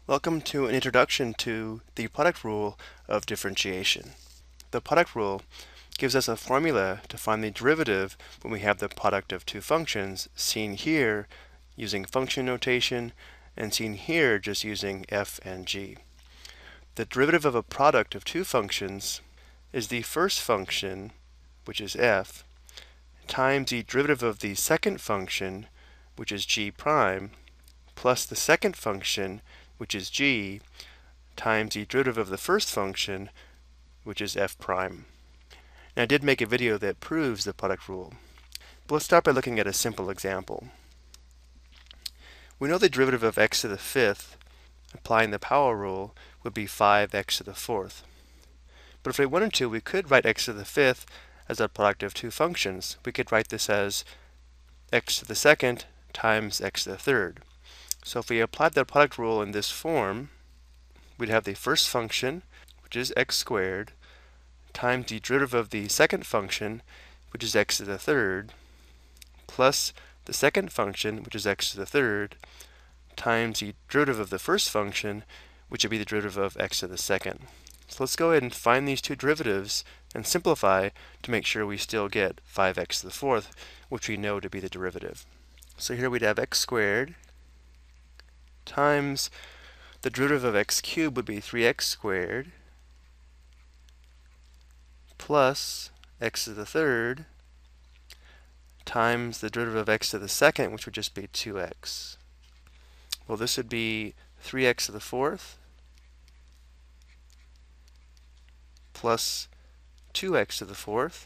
Welcome to an introduction to the product rule of differentiation. The product rule gives us a formula to find the derivative when we have the product of two functions, seen here using function notation and seen here just using f and g. The derivative of a product of two functions is the first function, which is f, times the derivative of the second function, which is g prime, plus the second function, which is g, times the derivative of the first function, which is f prime. And I did make a video that proves the product rule. But let's start by looking at a simple example. We know the derivative of x to the fifth, applying the power rule, would be 5x to the fourth. But if we wanted to, we could write x to the fifth as a product of two functions. We could write this as x to the second times x to the third. So if we applied the product rule in this form, we'd have the first function, which is x squared, times the derivative of the second function, which is x to the third, plus the second function, which is x to the third, times the derivative of the first function, which would be the derivative of x to the second. So let's go ahead and find these two derivatives and simplify to make sure we still get 5x to the fourth, which we know to be the derivative. So here we'd have x squared times the derivative of x cubed would be 3x squared plus x to the third times the derivative of x to the second, which would just be 2x. Well, this would be 3x to the fourth plus 2x to the fourth,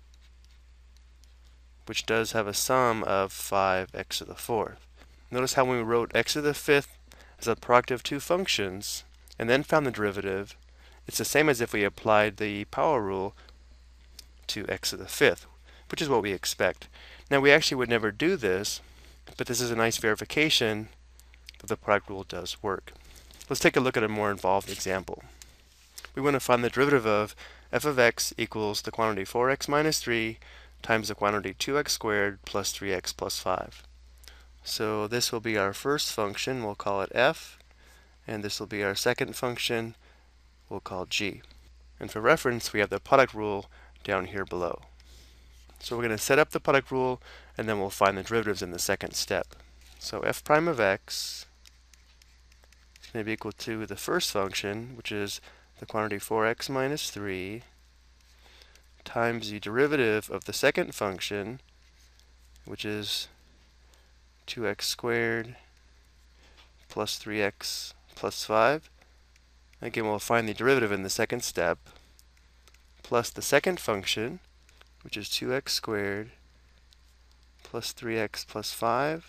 which does have a sum of 5x to the fourth. Notice how when we wrote x to the fifth as a product of two functions and then found the derivative, it's the same as if we applied the power rule to x to the fifth, which is what we expect. Now we actually would never do this, but this is a nice verification that the product rule does work. Let's take a look at a more involved example. We want to find the derivative of f of x equals the quantity 4x minus 3 times the quantity 2x squared plus 3x plus 5. So this will be our first function, we'll call it f, and this will be our second function, we'll call g. And for reference, we have the product rule down here below. So we're going to set up the product rule, and then we'll find the derivatives in the second step. So f prime of x is going to be equal to the first function, which is the quantity 4x minus 3, times the derivative of the second function, which is 2x squared plus 3x plus 5. Again, we'll find the derivative in the second step, plus the second function, which is 2x squared plus 3x plus 5,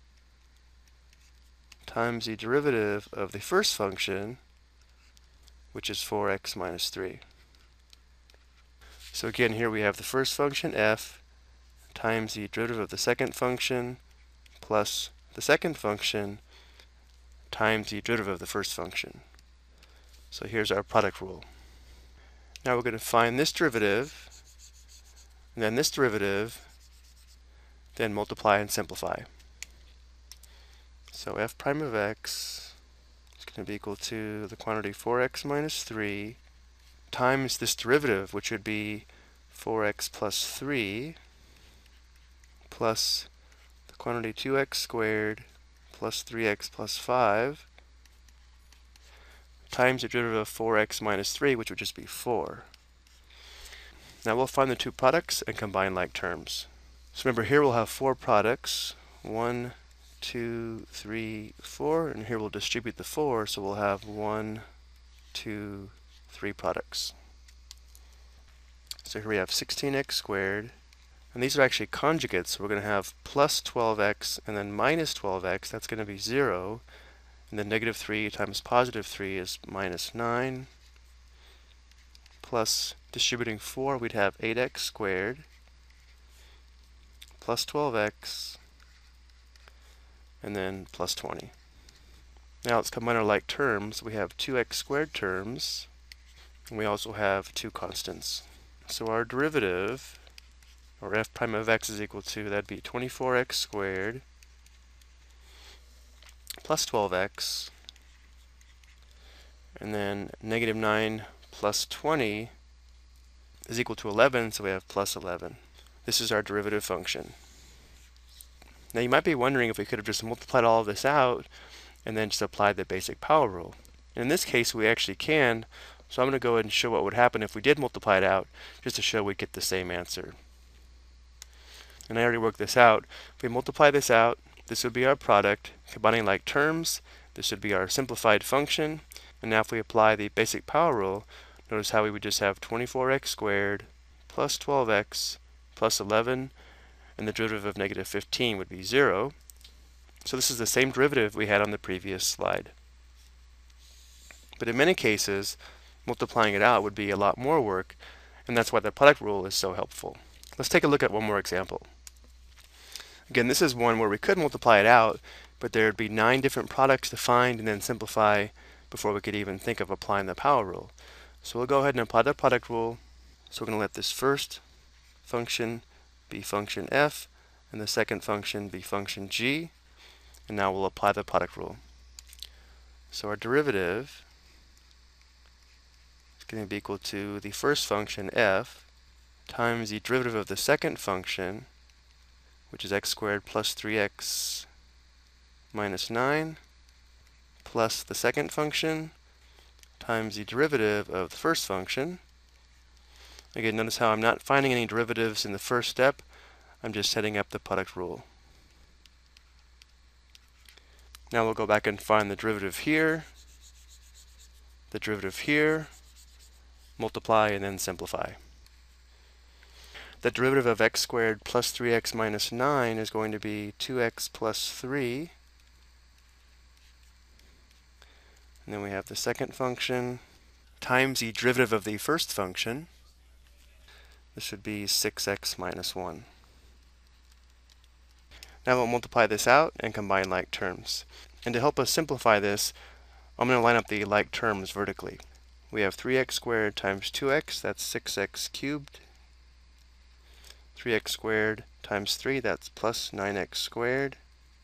times the derivative of the first function, which is 4x minus 3. So again, here we have the first function, f, times the derivative of the second function, plus the second function, times the derivative of the first function. So here's our product rule. Now we're going to find this derivative, and then this derivative, then multiply and simplify. So f prime of x is going to be equal to the quantity 4x minus 3 times this derivative, which would be 4x plus 3, plus the quantity 2x squared plus 3x plus 5, times the derivative of 4x minus 3, which would just be 4. Now we'll find the two products and combine like terms. So remember, here we'll have four products, 1, 2, 3, 4, and here we'll distribute the 4, so we'll have 1, 2, 3 products. So here we have 16x squared, and these are actually conjugates, so we're going to have plus 12x and then minus 12x, that's going to be 0, and then negative 3 times positive 3 is minus 9, plus distributing 4, we'd have 8x squared, plus 12x, and then plus 20. Now let's combine our like terms. We have 2x squared terms, and we also have two constants. So our derivative, or f prime of x, is equal to, that'd be 24x squared plus 12x And then negative 9 plus 20 is equal to 11, so we have plus 11. This is our derivative function. Now you might be wondering if we could have just multiplied all of this out and then just applied the basic power rule. In this case, we actually can, so I'm going to go ahead and show what would happen if we did multiply it out, just to show we'd get the same answer. And I already worked this out. If we multiply this out, this would be our product, combining like terms. This would be our simplified function. And now if we apply the basic power rule, notice how we would just have 24x squared plus 12x plus 11, and the derivative of negative 15 would be 0. So this is the same derivative we had on the previous slide. But in many cases, multiplying it out would be a lot more work, and that's why the product rule is so helpful. Let's take a look at one more example. Again, this is one where we could multiply it out, but there would be 9 different products to find and then simplify before we could even think of applying the power rule. So we'll go ahead and apply the product rule. So we're going to let this first function be function f, and the second function be function g. And now we'll apply the product rule. So our derivative is going to be equal to the first function f times the derivative of the second function, which is x squared plus 3x minus 9, plus the second function times the derivative of the first function. Again, notice how I'm not finding any derivatives in the first step. I'm just setting up the product rule. Now we'll go back and find the derivative here, the derivative here, multiply, and then simplify. The derivative of x squared plus 3x minus 9 is going to be 2x plus 3. And then we have the second function times the derivative of the first function. This should be 6x minus 1. Now we'll multiply this out and combine like terms. And to help us simplify this, I'm going to line up the like terms vertically. We have 3x squared times 2x, that's 6x cubed. 3x squared times 3, that's plus 9x squared.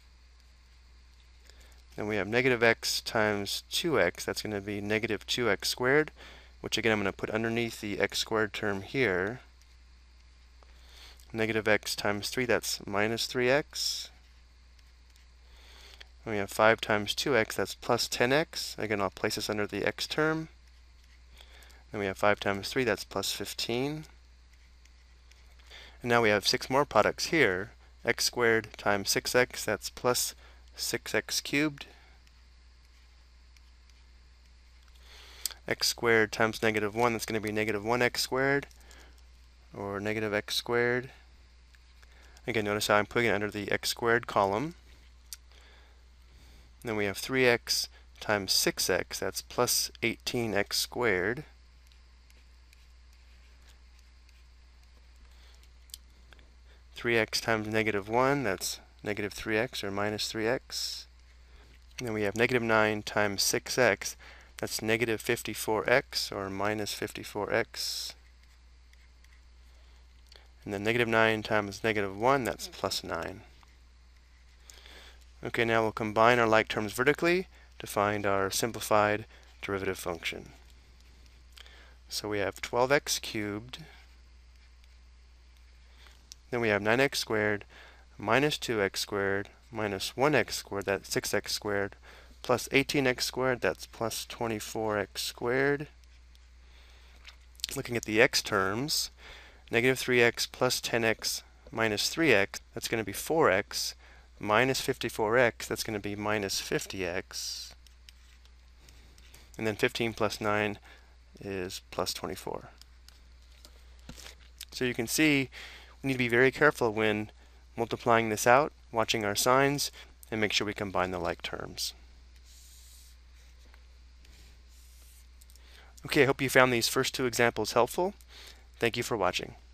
Then we have negative x times 2x, that's going to be negative 2x squared, which again I'm going to put underneath the x squared term here. Negative x times 3, that's minus 3x. And we have 5 times 2x, that's plus 10x. Again, I'll place this under the x term. Then we have 5 times 3, that's plus 15. And now we have 6 more products here. X squared times 6x, that's plus 6x cubed. X squared times negative 1, that's going to be negative 1x squared, or negative x squared. Again, notice how I'm putting it under the x squared column. Then we have 3x times 6x, that's plus 18x squared. Three x times negative 1, that's negative 3x or minus 3x. And then we have negative 9 times 6x, that's negative 54x or minus 54x. And then negative 9 times negative 1, that's plus 9. Okay, now we'll combine our like terms vertically to find our simplified derivative function. So we have 12x cubed. Then we have 9x squared minus 2x squared minus 1x squared, that's 6x squared, plus 18x squared, that's plus 24x squared. Looking at the x terms, negative 3x plus 10x minus 3x, that's going to be 4x, minus 54x, that's going to be minus 50x. And then 15 plus 9 is plus 24. So you can see we need to be very careful when multiplying this out, watching our signs, and make sure we combine the like terms. Okay, I hope you found these first 2 examples helpful. Thank you for watching.